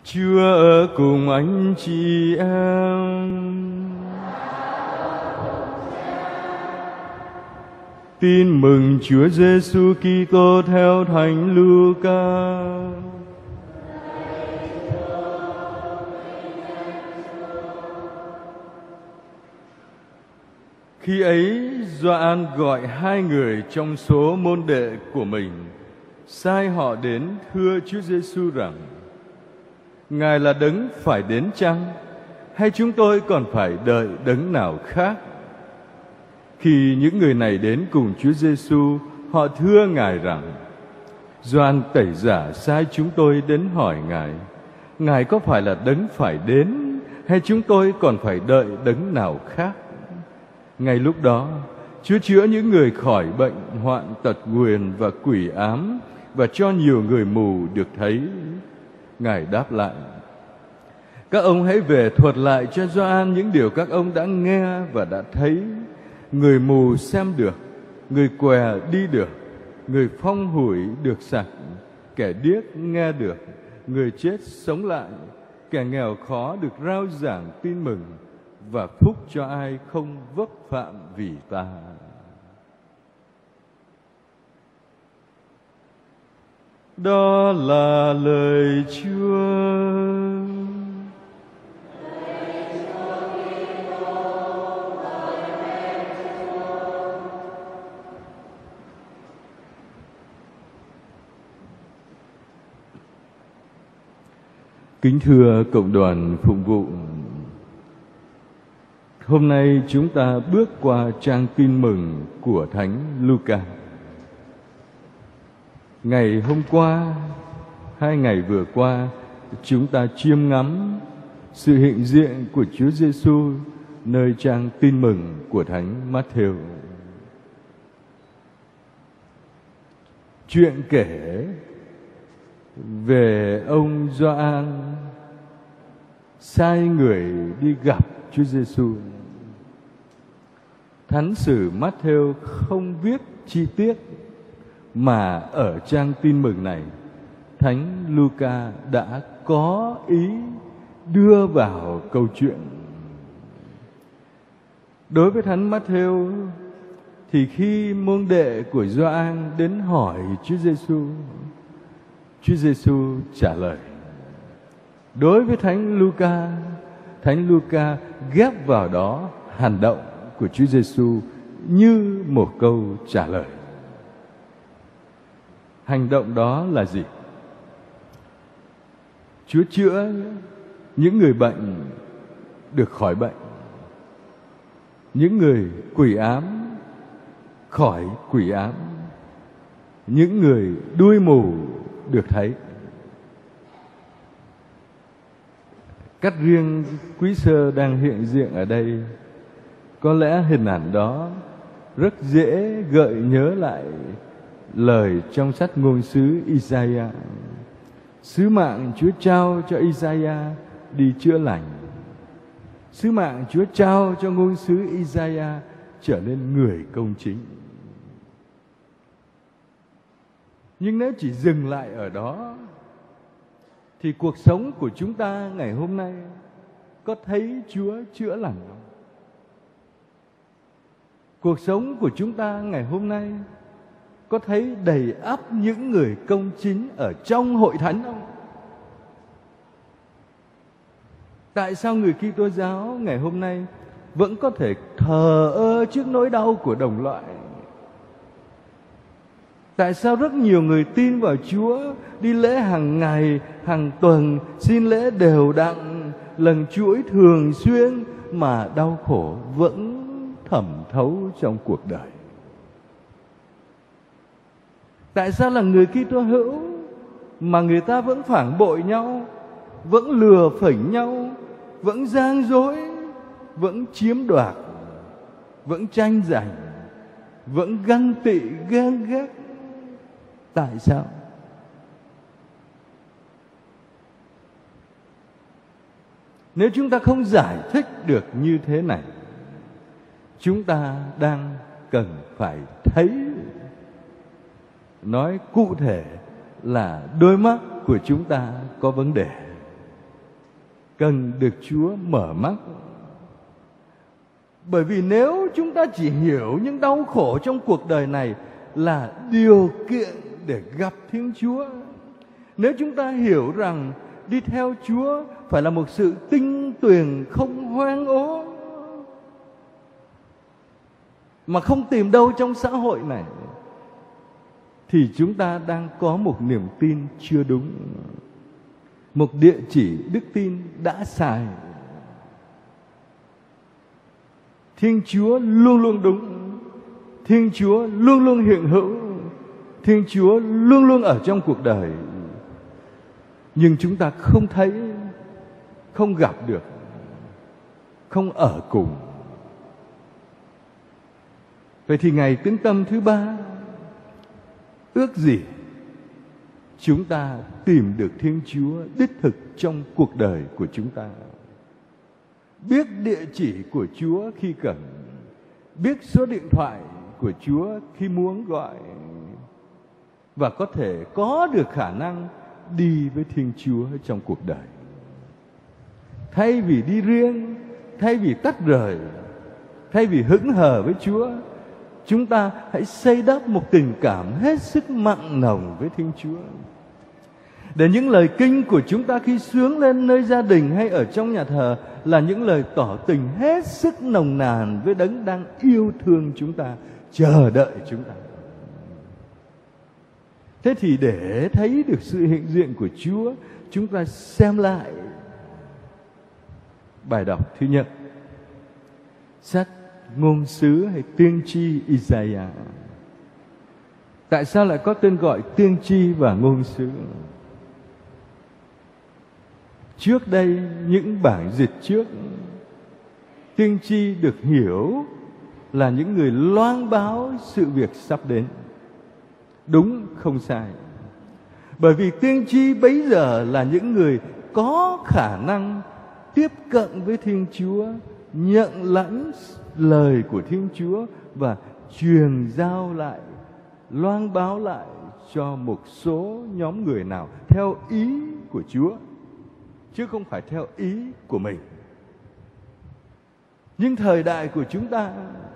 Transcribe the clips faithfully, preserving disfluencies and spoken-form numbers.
Chúa ở cùng anh chị em. Tin mừng Chúa Giêsu Kitô theo Thánh Luca. Khi ấy, Gioan gọi hai người trong số môn đệ của mình, sai họ đến thưa Chúa Giêsu rằng: Ngài là đấng phải đến chăng, hay chúng tôi còn phải đợi đấng nào khác? Khi những người này đến cùng Chúa Giêsu, họ thưa Ngài rằng: Gioan Tẩy Giả sai chúng tôi đến hỏi Ngài: Ngài có phải là đấng phải đến, hay chúng tôi còn phải đợi đấng nào khác? Ngay lúc đó, Chúa chữa những người khỏi bệnh hoạn tật nguyền và quỷ ám, và cho nhiều người mù được thấy. Ngài đáp lại: Các ông hãy về thuật lại cho Gioan những điều các ông đã nghe và đã thấy. Người mù xem được, người què đi được, người phong hủi được sạch, kẻ điếc nghe được, người chết sống lại, kẻ nghèo khó được rao giảng tin mừng, và phúc cho ai không vấp phạm vì ta. Đó là lời Chúa. Kính thưa cộng đoàn phụng vụ, hôm nay chúng ta bước qua trang tin mừng của Thánh Luca. Ngày hôm qua, hai ngày vừa qua, chúng ta chiêm ngắm sự hiện diện của Chúa Giêsu nơi trang tin mừng của Thánh Matthew. Chuyện kể về ông Gioan sai người đi gặp Chúa Giêsu. Thánh sử Matthew không viết chi tiết, mà ở trang tin mừng này, Thánh Luca đã có ý đưa vào câu chuyện. Đối với Thánh Matthew thì khi môn đệ của Gioan đến hỏi Chúa Giêsu, Chúa Giêsu trả lời. Đối với Thánh Luca, Thánh Luca ghép vào đó hành động của Chúa Giêsu như một câu trả lời. Hành động đó là gì? Chúa chữa những người bệnh được khỏi bệnh, những người quỷ ám khỏi quỷ ám, những người đuôi mù được thấy. Cách riêng quý sơ đang hiện diện ở đây, có lẽ hình ảnh đó rất dễ gợi nhớ lại lời trong sách ngôn sứ Isaiah. Sứ mạng Chúa trao cho Isaiah đi chữa lành. Sứ mạng Chúa trao cho ngôn sứ Isaiah trở nên người công chính. Nhưng nếu chỉ dừng lại ở đó, thì cuộc sống của chúng ta ngày hôm nay có thấy Chúa chữa lành không? Cuộc sống của chúng ta ngày hôm nay có thấy đầy ắp những người công chính ở trong hội thánh không? Tại sao người Kitô giáo ngày hôm nay vẫn có thể thờ ơ trước nỗi đau của đồng loại? Tại sao rất nhiều người tin vào Chúa, đi lễ hàng ngày, hàng tuần, xin lễ đều đặn, lần chuỗi thường xuyên, mà đau khổ vẫn thẩm thấu trong cuộc đời? Tại sao là người Kitô hữu mà người ta vẫn phản bội nhau, vẫn lừa phỉnh nhau, vẫn gian dối, vẫn chiếm đoạt, vẫn tranh giành, vẫn ganh tị ghen ghét? Tại sao? Nếu chúng ta không giải thích được như thế này, chúng ta đang cần phải thấy. Nói cụ thể là đôi mắt của chúng ta có vấn đề. cần được Chúa mở mắt. Bởi vì nếu chúng ta chỉ hiểu những đau khổ trong cuộc đời này là điều kiện để gặp Thiên Chúa, nếu chúng ta hiểu rằng đi theo Chúa phải là một sự tinh tuyền không hoang ố mà không tìm đâu trong xã hội này, thì chúng ta đang có một niềm tin chưa đúng, một địa chỉ đức tin đã sai. Thiên Chúa luôn luôn đúng, Thiên Chúa luôn luôn hiện hữu, Thiên Chúa luôn luôn ở trong cuộc đời, nhưng chúng ta không thấy, không gặp được, không ở cùng. Vậy thì ngày tín tâm thứ ba, ước gì chúng ta tìm được Thiên Chúa đích thực trong cuộc đời của chúng ta, biết địa chỉ của Chúa khi cần, biết số điện thoại của Chúa khi muốn gọi, và có thể có được khả năng đi với Thiên Chúa trong cuộc đời. Thay vì đi riêng, thay vì tách rời, thay vì hững hờ với Chúa, chúng ta hãy xây đắp một tình cảm hết sức mặn nồng với Thiên Chúa. Để những lời kinh của chúng ta khi sướng lên nơi gia đình hay ở trong nhà thờ là những lời tỏ tình hết sức nồng nàn với Đấng đang yêu thương chúng ta, chờ đợi chúng ta. Thế thì để thấy được sự hiện diện của Chúa, chúng ta xem lại bài đọc thứ nhất, sách ngôn sứ hay tiên tri Isaiah. Tại sao lại có tên gọi tiên tri và ngôn sứ? Trước đây, những bản dịch trước, tiên tri được hiểu là những người loan báo sự việc sắp đến. Đúng, không sai. Bởi vì tiên tri bấy giờ là những người có khả năng tiếp cận với Thiên Chúa, nhận lãnh lời của Thiên Chúa và truyền giao lại, loan báo lại cho một số nhóm người nào theo ý của Chúa, chứ không phải theo ý của mình. Nhưng thời đại của chúng ta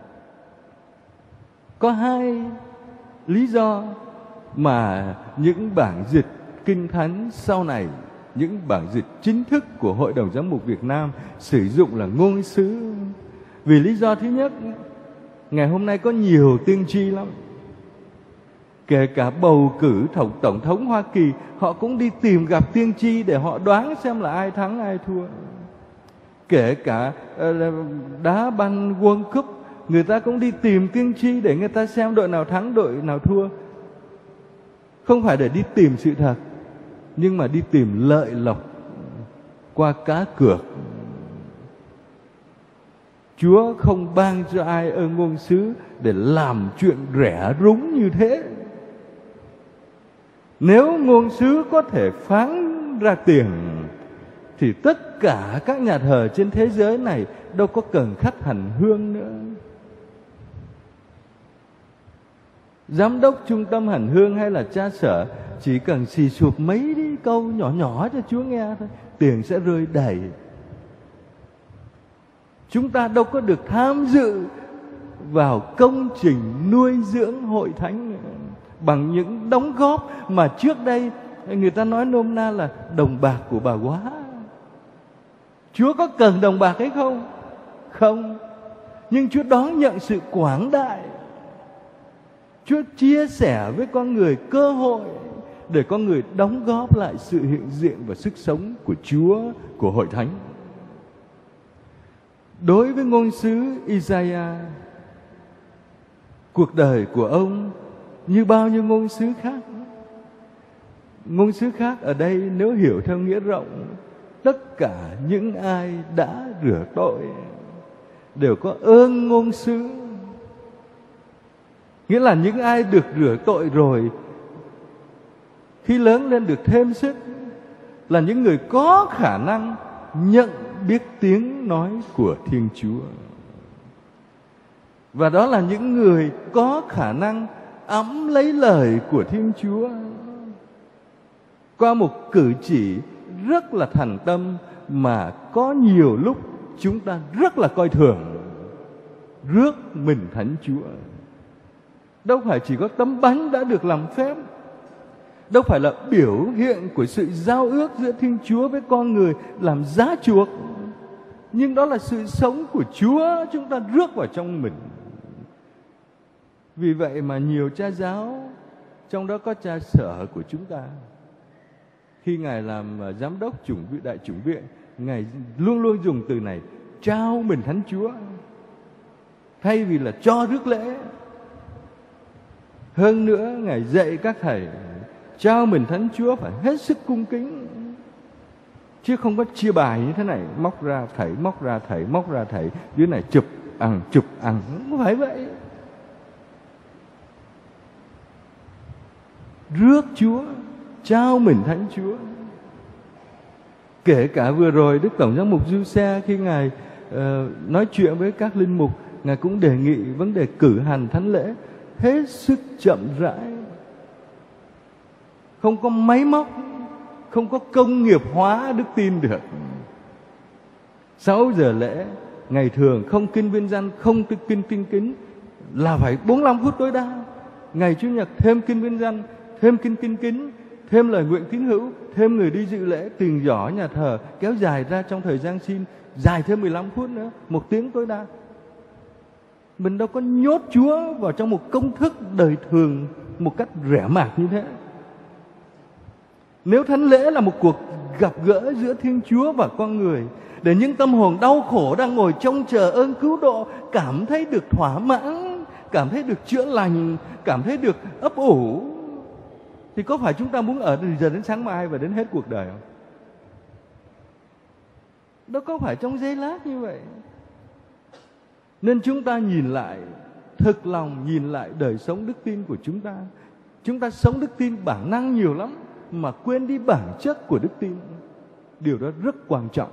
có hai lý do mà những bản dịch Kinh Thánh sau này, những bản dịch chính thức của Hội đồng Giám mục Việt Nam sử dụng là ngôn sứ. Vì lý do thứ nhất, ngày hôm nay có nhiều tiên tri lắm. Kể cả bầu cử tổng, tổng thống Hoa Kỳ, họ cũng đi tìm gặp tiên tri để họ đoán xem là ai thắng ai thua. Kể cả uh, đá banh World Cup, người ta cũng đi tìm tiên tri để người ta xem đội nào thắng đội nào thua. Không phải để đi tìm sự thật, nhưng mà đi tìm lợi lộc qua cá cược. Chúa không ban cho ai ơn ngôn sứ để làm chuyện rẻ rúng như thế. Nếu ngôn sứ có thể phán ra tiền thì tất cả các nhà thờ trên thế giới này đâu có cần khách hành hương nữa. Giám đốc trung tâm hành hương hay là cha sở chỉ cần xì sụp mấy đi câu nhỏ nhỏ cho Chúa nghe thôi, tiền sẽ rơi đầy. Chúng ta đâu có được tham dự vào công trình nuôi dưỡng hội thánh nữa, bằng những đóng góp mà trước đây người ta nói nôm na là đồng bạc của bà quá. Chúa có cần đồng bạc hay không? Không. Nhưng Chúa đón nhận sự quảng đại. Chúa chia sẻ với con người cơ hội để con người đóng góp lại sự hiện diện và sức sống của Chúa, của hội thánh. Đối với ngôn sứ Isaiah, cuộc đời của ông như bao nhiêu ngôn sứ khác. Ngôn sứ khác ở đây nếu hiểu theo nghĩa rộng, tất cả những ai đã rửa tội đều có ơn ngôn sứ. Nghĩa là những ai được rửa tội rồi, khi lớn lên được thêm sức, là những người có khả năng nhận biết tiếng nói của Thiên Chúa. Và đó là những người có khả năng ẵm lấy lời của Thiên Chúa qua một cử chỉ rất là thành tâm mà có nhiều lúc chúng ta rất là coi thường rước mình Thánh Chúa. Đâu phải chỉ có tấm bánh đã được làm phép, đâu phải là biểu hiện của sự giao ước giữa Thiên Chúa với con người làm giá chuộc, nhưng đó là sự sống của Chúa chúng ta rước vào trong mình. Vì vậy mà nhiều cha giáo, trong đó có cha Sở của chúng ta, khi Ngài làm giám đốc chủng viện đại chủng viện, Ngài luôn luôn dùng từ này: trao mình Thánh Chúa, thay vì là cho rước lễ. Hơn nữa, Ngài dạy các thầy trao mình Thánh Chúa phải hết sức cung kính, chứ không có chia bài như thế này, móc ra thầy, móc ra thầy, móc ra thầy, dưới này chụp ăn, chụp ăn, không phải vậy. Rước Chúa, trao mình Thánh Chúa. Kể cả vừa rồi Đức Tổng giám mục Giuse khi Ngài uh, nói chuyện với các linh mục, Ngài cũng đề nghị vấn đề cử hành thánh lễ hết sức chậm rãi, không có máy móc, không có công nghiệp hóa đức tin được. Sáu giờ lễ, ngày thường không kinh viên danh, không kinh kinh kính là phải bốn mươi lăm phút tối đa. Ngày Chủ nhật thêm kinh viên danh, thêm kinh kinh kính, thêm lời nguyện tín hữu, thêm người đi dự lễ, tiền giỏ nhà thờ kéo dài ra trong thời gian xin, dài thêm mười lăm phút nữa, một tiếng tối đa. Mình đâu có nhốt Chúa vào trong một công thức đời thường một cách rẻ mạt như thế. Nếu thánh lễ là một cuộc gặp gỡ giữa Thiên Chúa và con người, để những tâm hồn đau khổ đang ngồi trông chờ ơn cứu độ cảm thấy được thỏa mãn, cảm thấy được chữa lành, cảm thấy được ấp ủ, thì có phải chúng ta muốn ở từ giờ đến sáng mai và đến hết cuộc đời không? Đó có phải trong giây lát như vậy. Nên chúng ta nhìn lại, thực lòng nhìn lại đời sống đức tin của chúng ta. Chúng ta sống đức tin bản năng nhiều lắm, mà quên đi bản chất của đức tin. Điều đó rất quan trọng.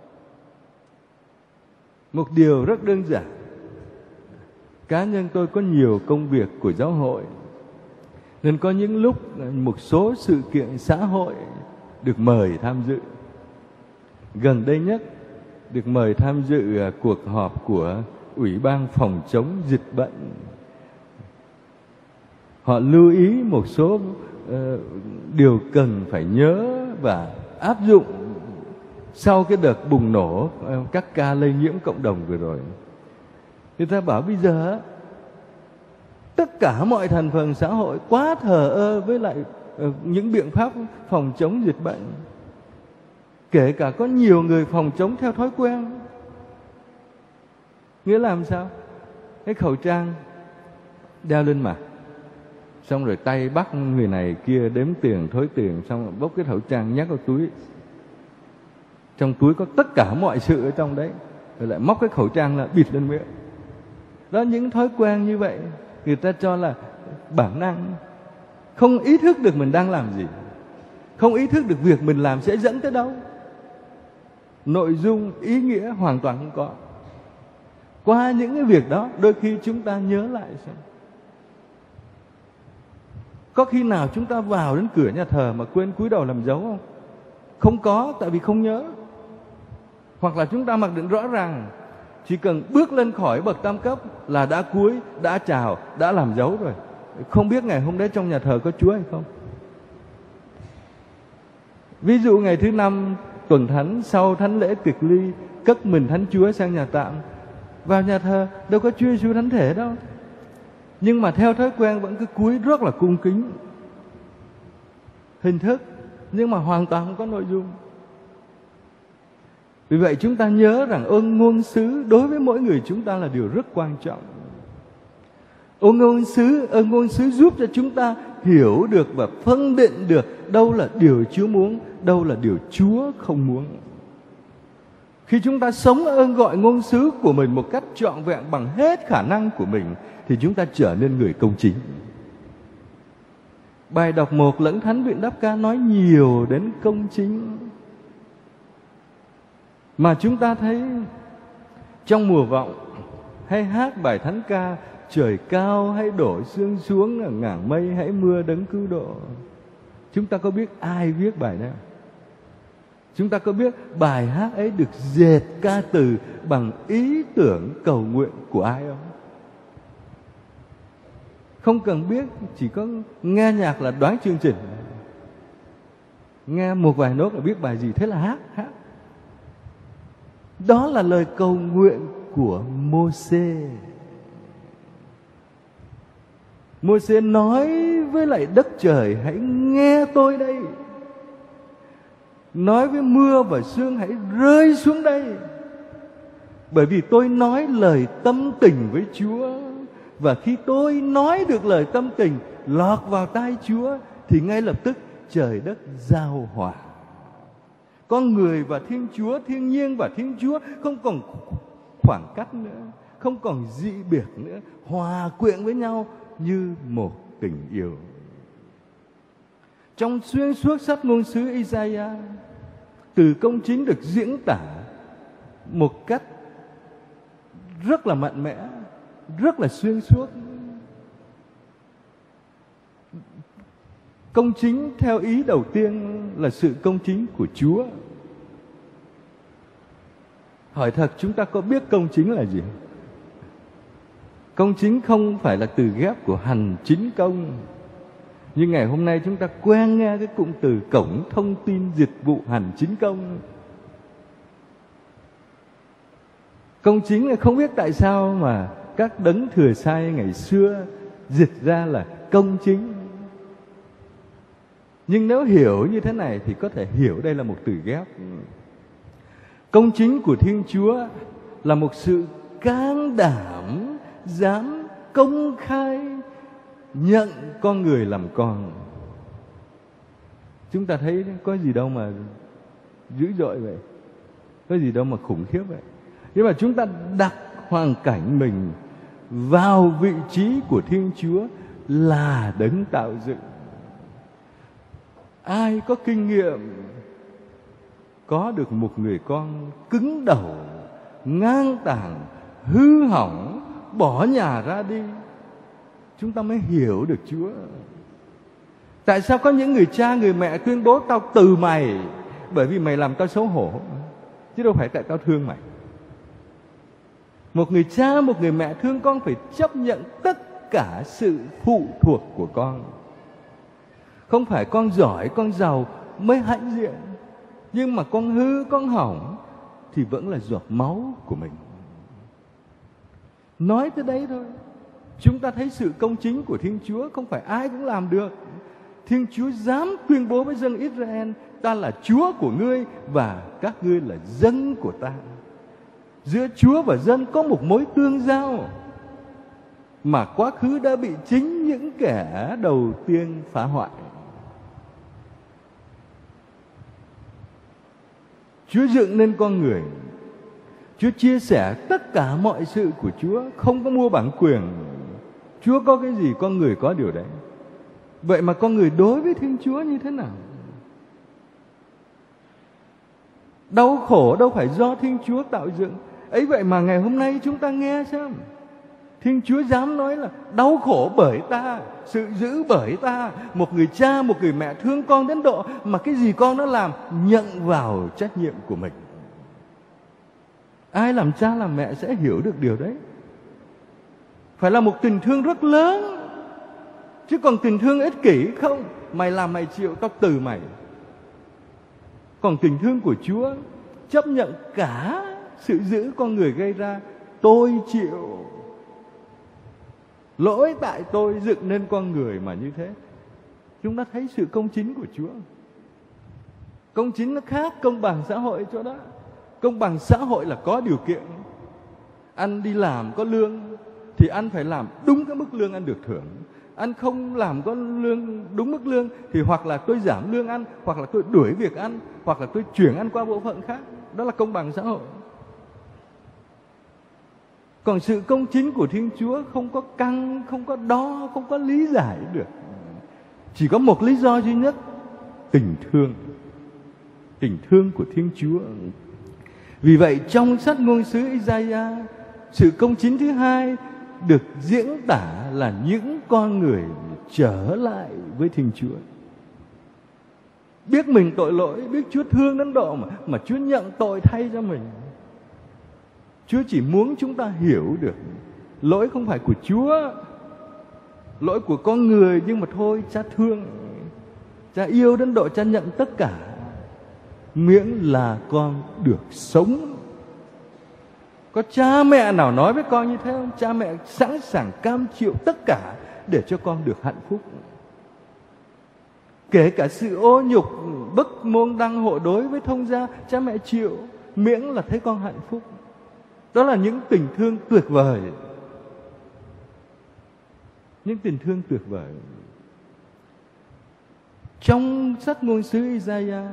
Một điều rất đơn giản. Cá nhân tôi có nhiều công việc của giáo hội, nên có những lúc một số sự kiện xã hội được mời tham dự. Gần đây nhất được mời tham dự cuộc họp của Ủy ban phòng chống dịch bệnh. Họ lưu ý một số uh, điều cần phải nhớ và áp dụng sau cái đợt bùng nổ uh, các ca lây nhiễm cộng đồng vừa rồi. Người ta bảo bây giờ tất cả mọi thành phần xã hội quá thờ ơ với lại uh, những biện pháp phòng chống dịch bệnh. Kể cả có nhiều người phòng chống theo thói quen. Nghĩa là làm sao? Cái khẩu trang đeo lên mặt, xong rồi tay bắt người này kia đếm tiền, thối tiền, xong rồi bốc cái khẩu trang nhét vào túi. Trong túi có tất cả mọi sự ở trong đấy, rồi lại móc cái khẩu trang là bịt lên miệng. Đó, những thói quen như vậy người ta cho là bản năng, không ý thức được mình đang làm gì, không ý thức được việc mình làm sẽ dẫn tới đâu. Nội dung, ý nghĩa hoàn toàn không có. Qua những cái việc đó, đôi khi chúng ta nhớ lại xem. Có khi nào chúng ta vào đến cửa nhà thờ mà quên cúi đầu làm dấu không? Không có, tại vì không nhớ. Hoặc là chúng ta mặc định rõ ràng, chỉ cần bước lên khỏi bậc tam cấp là đã cúi, đã chào, đã làm dấu rồi. Không biết ngày hôm đấy trong nhà thờ có Chúa hay không? Ví dụ ngày thứ năm tuần thánh sau thánh lễ tiệc ly, cất mình Thánh Chúa sang nhà tạm, vào nhà thờ đâu có Chúa Giêsu thánh thể đâu, nhưng mà theo thói quen vẫn cứ cúi rất là cung kính, hình thức, nhưng mà hoàn toàn không có nội dung. Vì vậy chúng ta nhớ rằng ơn ngôn sứ đối với mỗi người chúng ta là điều rất quan trọng. Ơn ngôn sứ, ơn ngôn sứ giúp cho chúng ta hiểu được và phân định được đâu là điều Chúa muốn, đâu là điều Chúa không muốn. Khi chúng ta sống ơn gọi ngôn sứ của mình một cách trọn vẹn bằng hết khả năng của mình, thì chúng ta trở nên người công chính. Bài đọc một lẫn Thánh Viện Đáp Ca nói nhiều đến công chính. Mà chúng ta thấy trong mùa vọng hay hát bài thánh ca trời cao hãy đổ sương xuống, ngàn mây hãy mưa đấng cứu độ, chúng ta có biết ai viết bài đó? Chúng ta có biết bài hát ấy được dệt ca từ bằng ý tưởng cầu nguyện của ai không? Không cần biết, chỉ có nghe nhạc là đoán chương trình. Nghe một vài nốt là biết bài gì, thế là hát, hát. Đó là lời cầu nguyện của Mô-xê. Mô-xê nói với lại đất trời: hãy nghe tôi đây. Nói với mưa và sương: hãy rơi xuống đây. Bởi vì tôi nói lời tâm tình với Chúa. Và khi tôi nói được lời tâm tình lọt vào tai Chúa, thì ngay lập tức trời đất giao hòa. Con người và Thiên Chúa, thiên nhiên và Thiên Chúa không còn khoảng cách nữa, không còn dị biệt nữa, hòa quyện với nhau như một tình yêu. Trong xuyên suốt sách ngôn sứ Isaiah, từ công chính được diễn tả một cách rất là mạnh mẽ, rất là xuyên suốt. Công chính theo ý đầu tiên là sự công chính của Chúa. Hỏi thật, chúng ta có biết công chính là gì? Công chính không phải là từ ghép của hành chính công. Nhưng ngày hôm nay chúng ta quen nghe cái cụm từ cổng thông tin dịch vụ hành chính công. Công chính là không biết tại sao mà các đấng thừa sai ngày xưa dịch ra là công chính. Nhưng nếu hiểu như thế này thì có thể hiểu đây là một từ ghép. Công chính của Thiên Chúa là một sự can đảm, dám công khai nhận con người làm con. Chúng ta thấy có gì đâu mà dữ dội vậy, có gì đâu mà khủng khiếp vậy. Nhưng mà chúng ta đặt hoàn cảnh mình vào vị trí của Thiên Chúa là đấng tạo dựng. Ai có kinh nghiệm có được một người con cứng đầu, ngang tàng, hư hỏng, bỏ nhà ra đi, chúng ta mới hiểu được Chúa. Tại sao có những người cha, người mẹ tuyên bố tao từ mày bởi vì mày làm tao xấu hổ, chứ đâu phải tại tao thương mày. Một người cha, một người mẹ thương con phải chấp nhận tất cả sự phụ thuộc của con. Không phải con giỏi, con giàu mới hãnh diện, nhưng mà con hư, con hỏng thì vẫn là giọt máu của mình. Nói tới đấy thôi, chúng ta thấy sự công chính của Thiên Chúa không phải ai cũng làm được. Thiên Chúa dám tuyên bố với dân Israel: ta là Chúa của ngươi và các ngươi là dân của ta. Giữa Chúa và dân có một mối tương giao mà quá khứ đã bị chính những kẻ đầu tiên phá hoại. Chúa dựng nên con người, Chúa chia sẻ tất cả mọi sự của Chúa, không có mua bản quyền. Chúa có cái gì con người có điều đấy. Vậy mà con người đối với Thiên Chúa như thế nào? Đau khổ đâu phải do Thiên Chúa tạo dựng. Ấy vậy mà ngày hôm nay chúng ta nghe xem, Thiên Chúa dám nói là đau khổ bởi ta, sự dữ bởi ta. Một người cha, một người mẹ thương con đến độ mà cái gì con nó làm nhận vào trách nhiệm của mình. Ai làm cha làm mẹ sẽ hiểu được điều đấy. Phải là một tình thương rất lớn, chứ còn tình thương ích kỷ không, mày làm mày chịu, tao từ mày. Còn tình thương của Chúa chấp nhận cả sự dữ con người gây ra. Tôi chịu, lỗi tại tôi dựng nên con người mà như thế. Chúng ta thấy sự công chính của Chúa. Công chính nó khác công bằng xã hội chỗ đó. Công bằng xã hội là có điều kiện. Anh đi làm có lương thì anh phải làm đúng cái mức lương anh được thưởng. Anh không làm có lương đúng mức lương thì hoặc là tôi giảm lương anh, hoặc là tôi đuổi việc anh, hoặc là tôi chuyển anh qua bộ phận khác. Đó là công bằng xã hội. Còn sự công chính của Thiên Chúa không có căn, không có đo, không có lý giải được. Chỉ có một lý do duy nhất: tình thương. Tình thương của Thiên Chúa. Vì vậy trong sách ngôn sứ Isaiah, sự công chính thứ hai được diễn tả là những con người trở lại với Thiên Chúa. biết mình tội lỗi, biết Chúa thương đến độ mà, mà Chúa nhận tội thay cho mình. Chúa chỉ muốn chúng ta hiểu được lỗi không phải của Chúa, lỗi của con người, nhưng mà thôi, Cha thương, Cha yêu đến độ Cha nhận tất cả, miễn là con được sống. Có cha mẹ nào nói với con như thế không? Cha mẹ sẵn sàng cam chịu tất cả để cho con được hạnh phúc. Kể cả sự ô nhục, bức môn đăng hộ đối với thông gia, cha mẹ chịu, miễn là thấy con hạnh phúc. Đó là những tình thương tuyệt vời. Những tình thương tuyệt vời. Trong sách ngôn sứ Isaiah,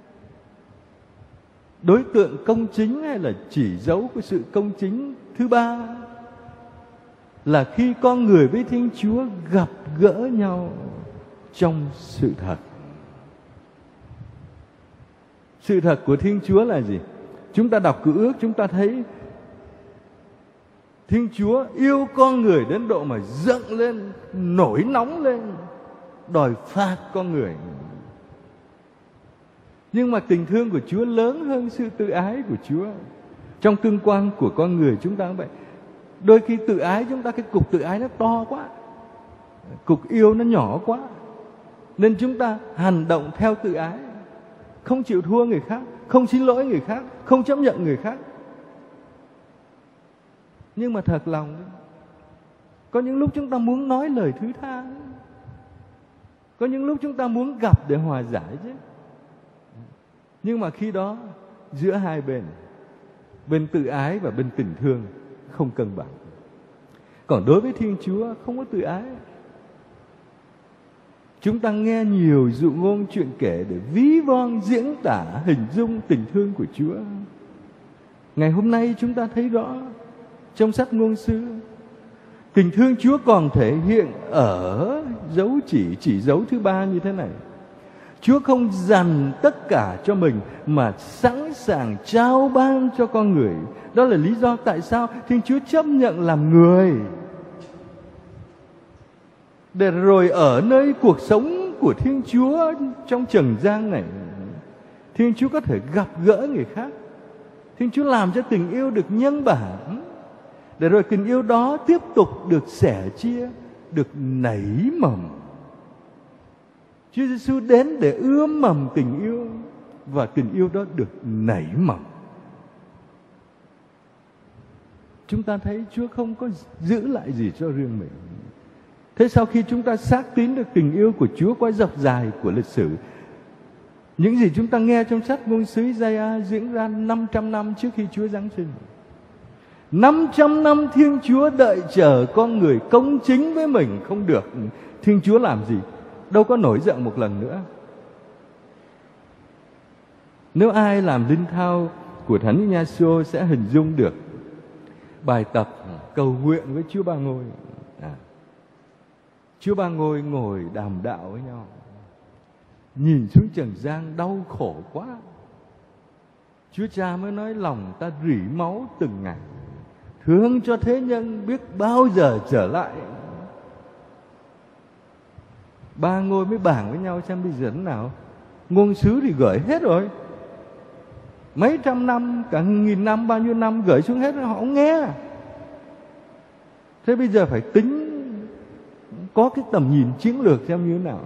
đối tượng công chính hay là chỉ dấu của sự công chính thứ ba là khi con người với Thiên Chúa gặp gỡ nhau trong sự thật. Sự thật của Thiên Chúa là gì? Chúng ta đọc Cựu Ước, chúng ta thấy Thiên Chúa yêu con người đến độ mà giận lên, nổi nóng lên, đòi phạt con người. Nhưng mà tình thương của Chúa lớn hơn sự tự ái của Chúa. Trong tương quan của con người chúng ta cũng vậy. Đôi khi tự ái chúng ta, cái cục tự ái nó to quá, cục yêu nó nhỏ quá, nên chúng ta hành động theo tự ái, không chịu thua người khác, không xin lỗi người khác, không chấp nhận người khác. Nhưng mà thật lòng, có những lúc chúng ta muốn nói lời thứ tha, có những lúc chúng ta muốn gặp để hòa giải chứ. Nhưng mà khi đó giữa hai bên, bên tự ái và bên tình thương không cân bằng. Còn đối với Thiên Chúa không có tự ái. Chúng ta nghe nhiều dụ ngôn chuyện kể để ví von diễn tả hình dung tình thương của Chúa. Ngày hôm nay chúng ta thấy rõ trong sách ngôn sứ, tình thương Chúa còn thể hiện ở dấu chỉ, chỉ dấu thứ ba như thế này. Chúa không dành tất cả cho mình mà sẵn sàng trao ban cho con người. Đó là lý do tại sao Thiên Chúa chấp nhận làm người, để rồi ở nơi cuộc sống của Thiên Chúa trong trần gian này, Thiên Chúa có thể gặp gỡ người khác. Thiên Chúa làm cho tình yêu được nhân bản, để rồi tình yêu đó tiếp tục được sẻ chia, được nảy mầm. Chúa Giêsu đến để ươm mầm tình yêu, và tình yêu đó được nảy mầm. Chúng ta thấy Chúa không có giữ lại gì cho riêng mình. Thế sau khi chúng ta xác tín được tình yêu của Chúa qua dọc dài của lịch sử, những gì chúng ta nghe trong sách ngôn sứ Isaiah diễn ra năm trăm năm trước khi Chúa giáng sinh. năm trăm năm Thiên Chúa đợi chờ con người công chính với mình không được. Thiên Chúa làm gì? Đâu có nổi giận một lần nữa. Nếu ai làm linh thao của Thánh Ignacio sẽ hình dung được bài tập cầu nguyện với Chúa Ba Ngôi. À, Chúa Ba Ngôi ngồi đàm đạo với nhau, nhìn xuống trần gian đau khổ quá. Chúa Cha mới nói lòng ta rỉ máu từng ngày, thương cho thế nhân biết bao giờ trở lại. Ba Ngôi mới bàn với nhau xem bây giờ thế nào. Ngôn sứ thì gửi hết rồi, mấy trăm năm, cả nghìn năm, bao nhiêu năm gửi xuống hết, họ không nghe. Thế bây giờ phải tính, có cái tầm nhìn chiến lược xem như thế nào.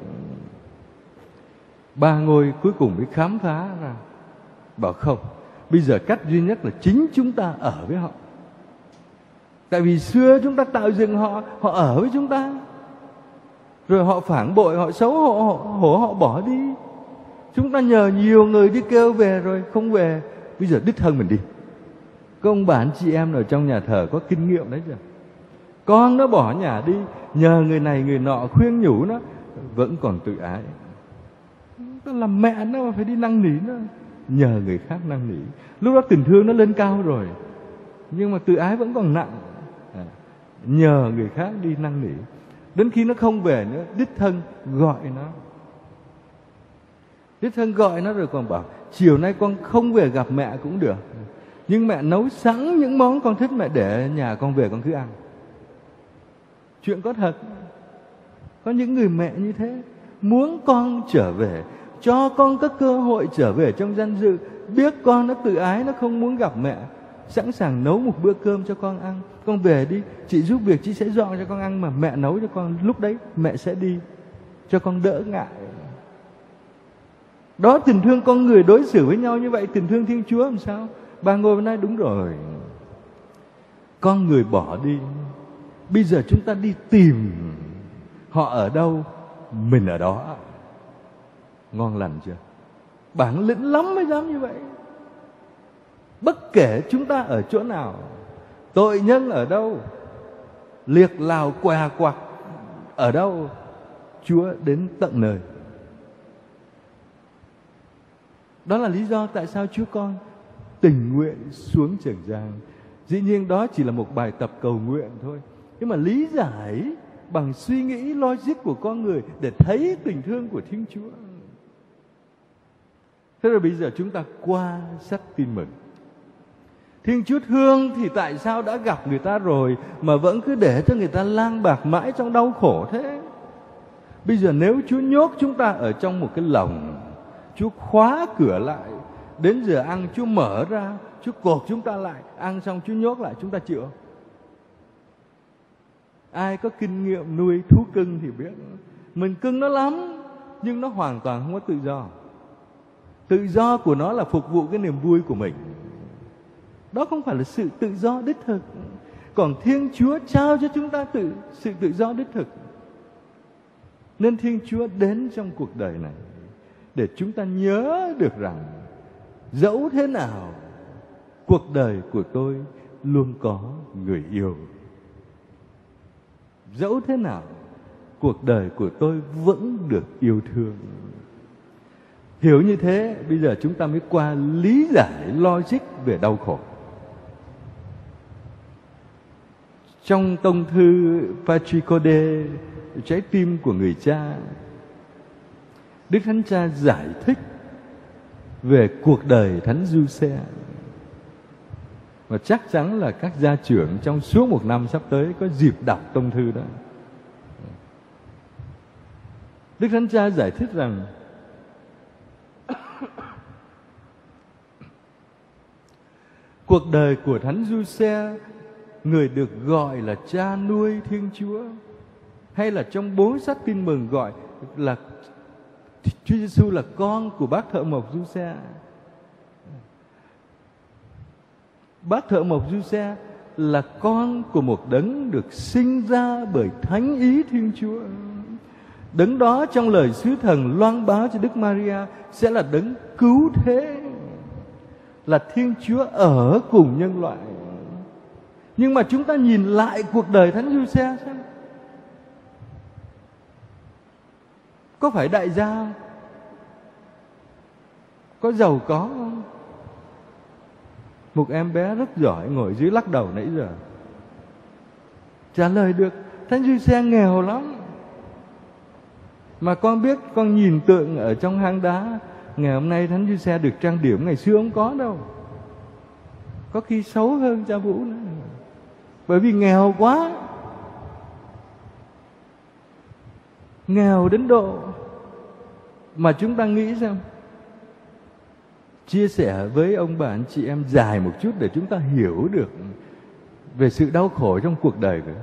Ba Ngôi cuối cùng mới khám phá ra, bảo không, bây giờ cách duy nhất là chính chúng ta ở với họ. Tại vì xưa chúng ta tạo dựng họ, họ ở với chúng ta, rồi họ phản bội, họ xấu hổ, họ, hổ họ bỏ đi. Chúng ta nhờ nhiều người đi kêu về rồi không về, bây giờ đích thân mình đi. Có ông bà anh chị em ở trong nhà thờ có kinh nghiệm đấy chưa? Con nó bỏ nhà đi, nhờ người này người nọ khuyên nhủ nó, vẫn còn tự ái. Nó làm mẹ nó mà phải đi năn nỉ nó, nhờ người khác năn nỉ. Lúc đó tình thương nó lên cao rồi, nhưng mà tự ái vẫn còn nặng. À, nhờ người khác đi năn nỉ. Đến khi nó không về nữa, đích thân gọi nó. Đích thân gọi nó rồi còn bảo, chiều nay con không về gặp mẹ cũng được, nhưng mẹ nấu sẵn những món con thích, mẹ để ở nhà con về con cứ ăn. Chuyện có thật. Có những người mẹ như thế, muốn con trở về, cho con có cơ hội trở về trong danh dự. Biết con nó tự ái, nó không muốn gặp mẹ, sẵn sàng nấu một bữa cơm cho con ăn. Con về đi, chị giúp việc, chị sẽ dọn cho con ăn mà mẹ nấu cho con. Lúc đấy mẹ sẽ đi, cho con đỡ ngại. Đó, tình thương con người đối xử với nhau như vậy. Tình thương Thiên Chúa làm sao? Bà ngồi bên đây, đúng rồi, con người bỏ đi, bây giờ chúng ta đi tìm họ ở đâu, mình ở đó. Ngon lành chưa? Bản lĩnh lắm mới dám như vậy. Bất kể chúng ta ở chỗ nào, tội nhân ở đâu, liệt lào què quặt ở đâu, Chúa đến tận nơi. Đó là lý do tại sao Chúa Con tình nguyện xuống trần gian. Dĩ nhiên đó chỉ là một bài tập cầu nguyện thôi, nhưng mà lý giải bằng suy nghĩ logic của con người để thấy tình thương của Thiên Chúa. Thế rồi bây giờ chúng ta qua sách Tin Mừng. Thiên Chúa thương thì tại sao đã gặp người ta rồi mà vẫn cứ để cho người ta lang bạc mãi trong đau khổ thế? Bây giờ nếu Chúa nhốt chúng ta ở trong một cái lồng, Chúa khóa cửa lại, đến giờ ăn Chúa mở ra, Chúa cột chúng ta lại, ăn xong Chúa nhốt lại, chúng ta chịu không? Ai có kinh nghiệm nuôi thú cưng thì biết, mình cưng nó lắm, nhưng nó hoàn toàn không có tự do. Tự do của nó là phục vụ cái niềm vui của mình. Đó không phải là sự tự do đích thực. Còn Thiên Chúa trao cho chúng ta tự, sự tự do đích thực. Nên Thiên Chúa đến trong cuộc đời này để chúng ta nhớ được rằng dẫu thế nào, cuộc đời của tôi luôn có người yêu. Dẫu thế nào, cuộc đời của tôi vẫn được yêu thương. Hiểu như thế, bây giờ chúng ta mới qua lý giải logic về đau khổ. Trong tông thư Patri Corde, trái tim của người cha, Đức Thánh Cha giải thích về cuộc đời Thánh Giuse. Và chắc chắn là các gia trưởng trong suốt một năm sắp tới có dịp đọc tông thư đó. Đức Thánh Cha giải thích rằng cuộc đời của Thánh Giuse, người được gọi là cha nuôi Thiên Chúa, hay là trong bốn sách Tin Mừng gọi là Chúa Giêsu là con của bác thợ mộc Giuse. Bác thợ mộc Giuse là con của một đấng được sinh ra bởi thánh ý Thiên Chúa. Đấng đó trong lời sứ thần loan báo cho Đức Maria sẽ là đấng cứu thế, là Thiên Chúa ở cùng nhân loại. Nhưng mà chúng ta nhìn lại cuộc đời Thánh Giuse xem, có phải đại gia không? Có giàu có không? Một em bé rất giỏi ngồi dưới lắc đầu nãy giờ trả lời được. Thánh Giuse nghèo lắm. Mà con biết, con nhìn tượng ở trong hang đá, ngày hôm nay Thánh Giuse được trang điểm, ngày xưa không có đâu. Có khi xấu hơn cha Vũ nữa, bởi vì nghèo quá. Nghèo đến độ mà chúng ta nghĩ xem, chia sẻ với ông bà anh chị em dài một chút để chúng ta hiểu được về sự đau khổ trong cuộc đời của.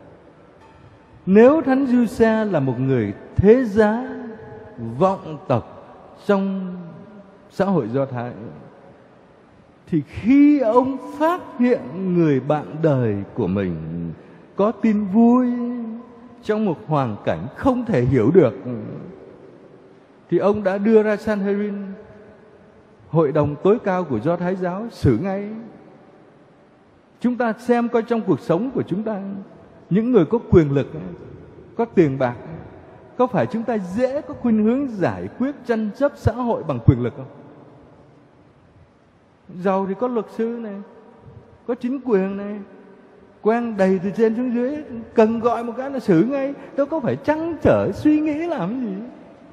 Nếu Thánh Giuse là một người thế giá, vọng tộc trong xã hội Do Thái, thì khi ông phát hiện người bạn đời của mình có tin vui trong một hoàn cảnh không thể hiểu được, thì ông đã đưa ra Sanhedrin, hội đồng tối cao của Do Thái giáo, xử ngay. Chúng ta xem coi trong cuộc sống của chúng ta, những người có quyền lực, có tiền bạc, có phải chúng ta dễ có khuynh hướng giải quyết tranh chấp xã hội bằng quyền lực không? Giàu thì có luật sư này, có chính quyền này, quen đầy từ trên xuống dưới, cần gọi một cái là xử ngay, đâu có phải trăn trở suy nghĩ làm gì.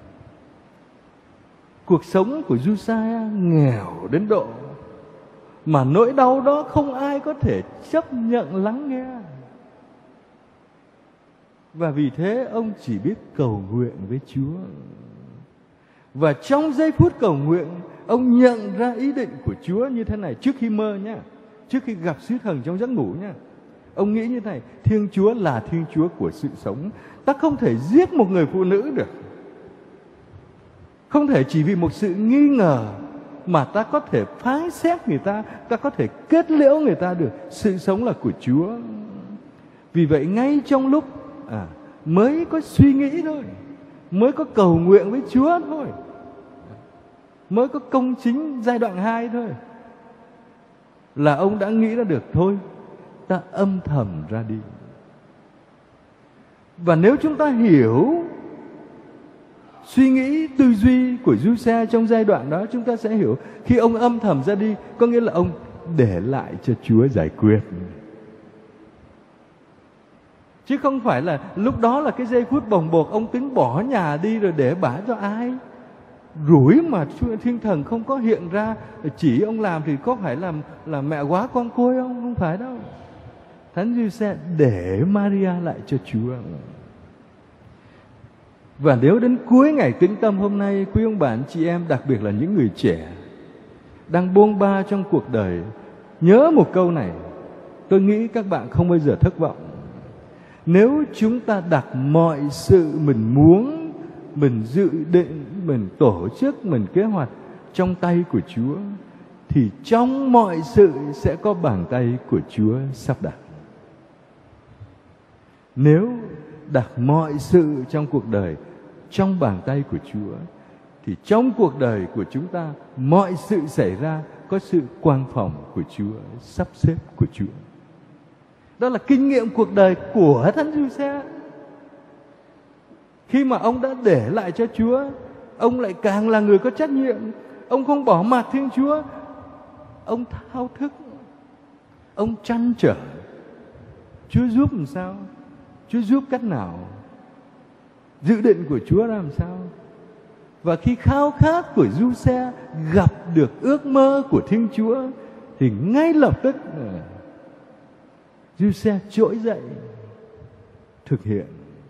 Cuộc sống của Giuse nghèo đến độ mà nỗi đau đó không ai có thể chấp nhận lắng nghe. Và vì thế ông chỉ biết cầu nguyện với Chúa. Và trong giây phút cầu nguyện, ông nhận ra ý định của Chúa như thế này trước khi mơ nhá, trước khi gặp sứ thần trong giấc ngủ nhá. Ông nghĩ như thế này: Thiên Chúa là Thiên Chúa của sự sống. Ta không thể giết một người phụ nữ được. Không thể chỉ vì một sự nghi ngờ mà ta có thể phán xét người ta, ta có thể kết liễu người ta được. Sự sống là của Chúa. Vì vậy ngay trong lúc à, mới có suy nghĩ thôi, mới có cầu nguyện với Chúa thôi, mới có công chính giai đoạn hai thôi, là ông đã nghĩ ra được thôi, ta âm thầm ra đi. Và nếu chúng ta hiểu suy nghĩ tư duy của Giuse trong giai đoạn đó, chúng ta sẽ hiểu khi ông âm thầm ra đi, có nghĩa là ông để lại cho Chúa giải quyết. Chứ không phải là lúc đó là cái giây phút bồng bột ông tính bỏ nhà đi rồi để bả cho ai. Rủi mà Thiên Thần không có hiện ra chỉ ông làm thì có phải là, là mẹ quá con côi không? Không phải đâu. Thánh Giuse để Maria lại cho Chúa. Và nếu đến cuối ngày tĩnh tâm hôm nay, quý ông bạn chị em, đặc biệt là những người trẻ đang bôn ba trong cuộc đời, nhớ một câu này, tôi nghĩ các bạn không bao giờ thất vọng. Nếu chúng ta đặt mọi sự mình muốn, mình dự định, mình tổ chức, mình kế hoạch trong tay của Chúa, thì trong mọi sự sẽ có bàn tay của Chúa sắp đặt. Nếu đặt mọi sự trong cuộc đời trong bàn tay của Chúa, thì trong cuộc đời của chúng ta, mọi sự xảy ra có sự quan phòng của Chúa, sắp xếp của Chúa. Đó là kinh nghiệm cuộc đời của Thánh Giuse. Khi mà ông đã để lại cho Chúa, ông lại càng là người có trách nhiệm. Ông không bỏ mặc Thiên Chúa. Ông thao thức, ông trăn trở, Chúa giúp làm sao, Chúa giúp cách nào, dự định của Chúa ra làm sao. Và khi khao khát của Giuse gặp được ước mơ của Thiên Chúa, thì ngay lập tức Giuse trỗi dậy thực hiện.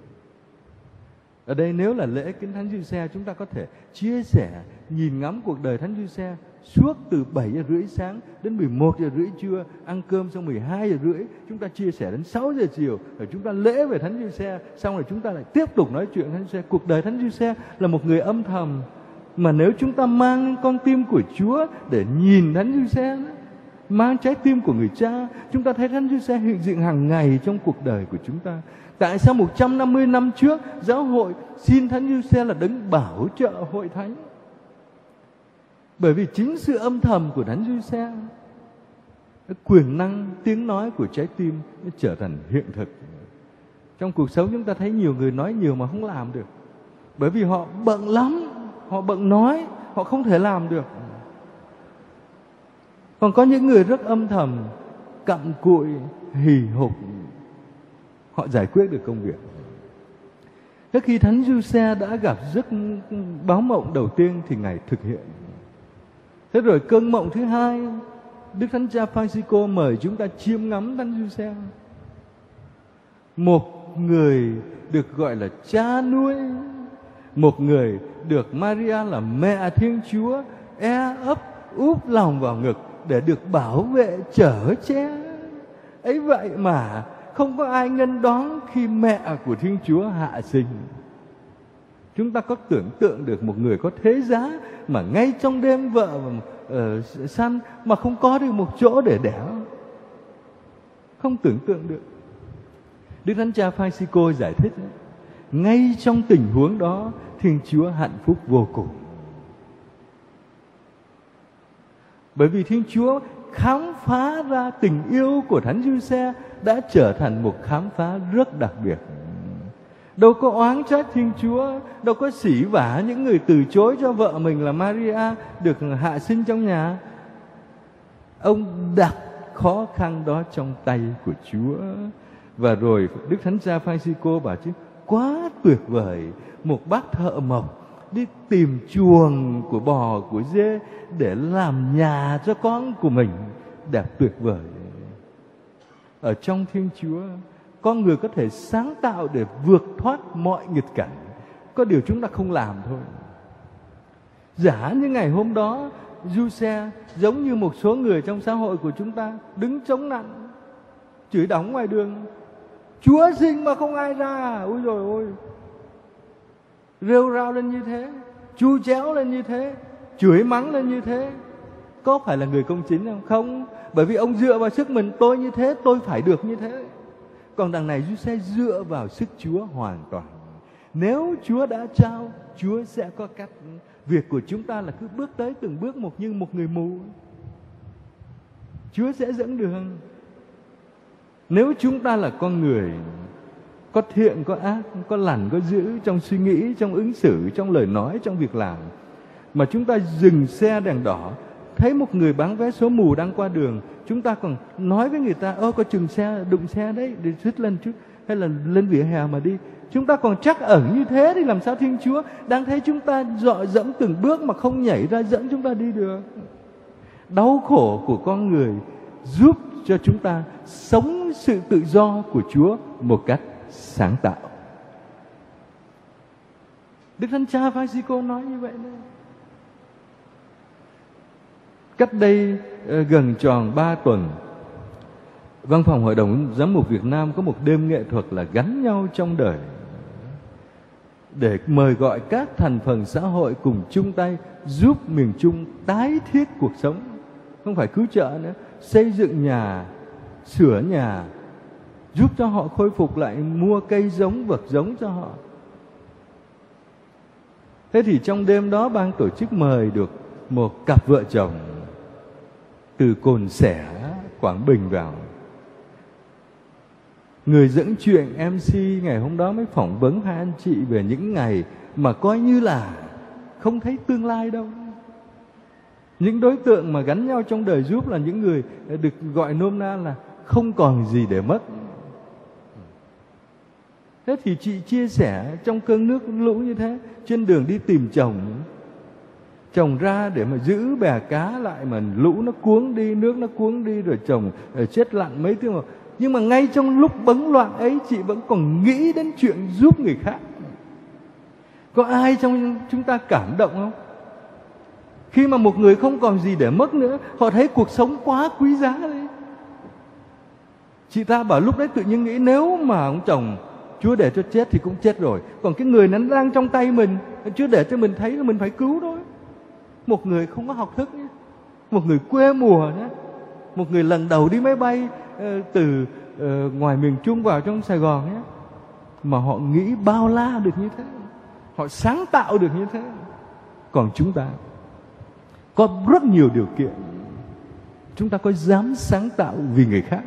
Ở đây nếu là lễ kính Thánh Giuse, chúng ta có thể chia sẻ, nhìn ngắm cuộc đời Thánh Giuse suốt từ bảy giờ rưỡi sáng đến mười một giờ rưỡi trưa, ăn cơm xong mười hai giờ rưỡi, chúng ta chia sẻ đến sáu giờ chiều, rồi chúng ta lễ về Thánh Giuse, xong rồi chúng ta lại tiếp tục nói chuyện Thánh Giuse. Cuộc đời Thánh Giuse là một người âm thầm, mà nếu chúng ta mang con tim của Chúa để nhìn Thánh Giuse, mang trái tim của người cha, chúng ta thấy Thánh Giuse hiện diện hàng ngày trong cuộc đời của chúng ta. Tại sao một trăm năm mươi năm trước giáo hội xin Thánh Giuse là đấng bảo trợ hội thánh? Bởi vì chính sự âm thầm của Thánh Giuse, quyền năng tiếng nói của trái tim nó trở thành hiện thực. Trong cuộc sống chúng ta thấy nhiều người nói nhiều mà không làm được, bởi vì họ bận lắm, họ bận nói, họ không thể làm được. Còn có những người rất âm thầm, cặm cụi, hì hục, họ giải quyết được công việc. Thế khi Thánh Giuse đã gặp giấc báo mộng đầu tiên thì Ngài thực hiện. Thế rồi cơn mộng thứ hai, Đức Thánh Cha Francisco mời chúng ta chiêm ngắm Thánh Giuse. Một người được gọi là cha nuôi, một người được Maria là mẹ Thiên Chúa e ấp úp lòng vào ngực để được bảo vệ chở che. Ấy vậy mà không có ai nghênh đón khi mẹ của Thiên Chúa hạ sinh. Chúng ta có tưởng tượng được một người có thế giá mà ngay trong đêm vợ uh, sanh mà không có được một chỗ để đẻ? Không tưởng tượng được. Đức Thánh Cha Francisco giải thích, ngay trong tình huống đó Thiên Chúa hạnh phúc vô cùng. Bởi vì Thiên Chúa khám phá ra tình yêu của Thánh Giuse đã trở thành một khám phá rất đặc biệt. Đâu có oán trách Thiên Chúa, đâu có sỉ vả những người từ chối cho vợ mình là Maria được hạ sinh trong nhà. Ông đặt khó khăn đó trong tay của Chúa. Và rồi Đức Thánh Cha Francisco bảo chứ, quá tuyệt vời, một bác thợ mộc đi tìm chuồng của bò, của dê để làm nhà cho con của mình. Đẹp tuyệt vời. Ở trong Thiên Chúa, con người có thể sáng tạo để vượt thoát mọi nghịch cảnh. Có điều chúng ta không làm thôi. Giả như ngày hôm đó Giuse giống như một số người trong xã hội của chúng ta đứng chống nạnh, chửi đóng ngoài đường: Chúa sinh mà không ai ra, ôi rồi ôi, rêu rao lên như thế, chu chéo lên như thế, chửi mắng lên như thế, có phải là người công chính không? Không, bởi vì ông dựa vào sức mình, tôi như thế tôi phải được như thế. Còn đằng này Giuse dựa vào sức Chúa hoàn toàn. Nếu Chúa đã trao, Chúa sẽ có cách. Việc của chúng ta là cứ bước tới từng bước một như một người mù. Chúa sẽ dẫn đường. Nếu chúng ta là con người có thiện, có ác, có lành, có dữ, trong suy nghĩ, trong ứng xử, trong lời nói, trong việc làm, mà chúng ta dừng xe đèn đỏ, thấy một người bán vé số mù đang qua đường, chúng ta còn nói với người ta: ơ, có chừng xe, đụng xe đấy, để xích lên chút, hay là lên vỉa hè mà đi. Chúng ta còn trắc ẩn như thế thì làm sao Thiên Chúa đang thấy chúng ta dọi dẫm từng bước mà không nhảy ra dẫn chúng ta đi được? Đau khổ của con người giúp cho chúng ta sống sự tự do của Chúa một cách sáng tạo. Đức Thánh Cha Francisco nói như vậy đấy. Cách đây uh, gần tròn ba tuần, Văn phòng Hội đồng Giám mục Việt Nam có một đêm nghệ thuật là Gắn nhau trong đời, để mời gọi các thành phần xã hội cùng chung tay giúp miền Trung tái thiết cuộc sống. Không phải cứu trợ nữa, xây dựng nhà, sửa nhà, giúp cho họ khôi phục lại, mua cây giống, vật giống cho họ. Thế thì trong đêm đó, ban tổ chức mời được một cặp vợ chồng từ Cồn Sẻ, Quảng Bình vào. Người dẫn chuyện em xê ngày hôm đó mới phỏng vấn hai anh chị về những ngày mà coi như là không thấy tương lai đâu. Những đối tượng mà gắn nhau trong đời giúp là những người được gọi nôm na là không còn gì để mất. Thế thì chị chia sẻ trong cơn nước lũ như thế, trên đường đi tìm chồng, chồng ra để mà giữ bè cá lại mà lũ nó cuốn đi, nước nó cuốn đi, rồi chồng chết lặn mấy tiếng. Nhưng mà ngay trong lúc bấn loạn ấy, chị vẫn còn nghĩ đến chuyện giúp người khác. Có ai trong chúng ta cảm động không? Khi mà một người không còn gì để mất nữa, họ thấy cuộc sống quá quý giá đấy. Chị ta bảo lúc đấy tự nhiên nghĩ nếu mà ông chồng Chúa để cho chết thì cũng chết rồi, còn cái người nó đang trong tay mình, Chúa để cho mình thấy là mình phải cứu thôi. Một người không có học thức nhé, một người quê mùa nhé, một người lần đầu đi máy bay uh, từ uh, ngoài miền Trung vào trong Sài Gòn nhé, mà họ nghĩ bao la được như thế, họ sáng tạo được như thế. Còn chúng ta có rất nhiều điều kiện, chúng ta có dám sáng tạo vì người khác?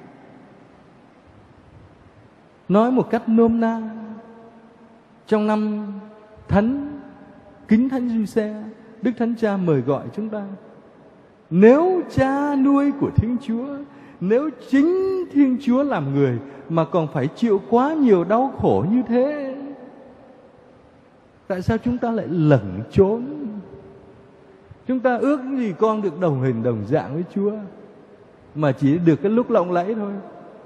Nói một cách nôm na, trong năm Thánh Kính Thánh Giuse, Đức Thánh Cha mời gọi chúng ta: nếu cha nuôi của Thiên Chúa, nếu chính Thiên Chúa làm người mà còn phải chịu quá nhiều đau khổ như thế, tại sao chúng ta lại lẩn trốn? Chúng ta ước gì con được đồng hình đồng dạng với Chúa, mà chỉ được cái lúc lộng lẫy thôi.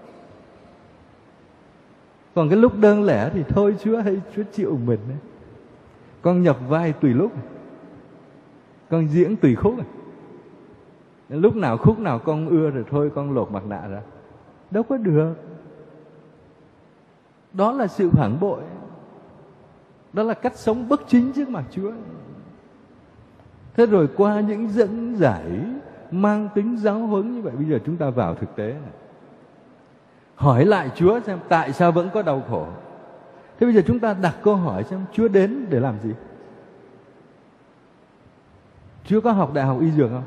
Còn cái lúc đơn lẻ thì thôi Chúa hay Chúa chịu mình đấy. Con nhập vai tùy lúc, con diễn tùy khúc. Lúc nào khúc nào con ưa rồi thôi con lột mặt nạ ra. Đâu có được. Đó là sự phản bội. Đó là cách sống bất chính trước mặt Chúa. Thế rồi qua những dẫn giải mang tính giáo huấn như vậy, bây giờ chúng ta vào thực tế này, hỏi lại Chúa xem tại sao vẫn có đau khổ. Thế bây giờ chúng ta đặt câu hỏi xem Chúa đến để làm gì? Chúa có học đại học y dược không?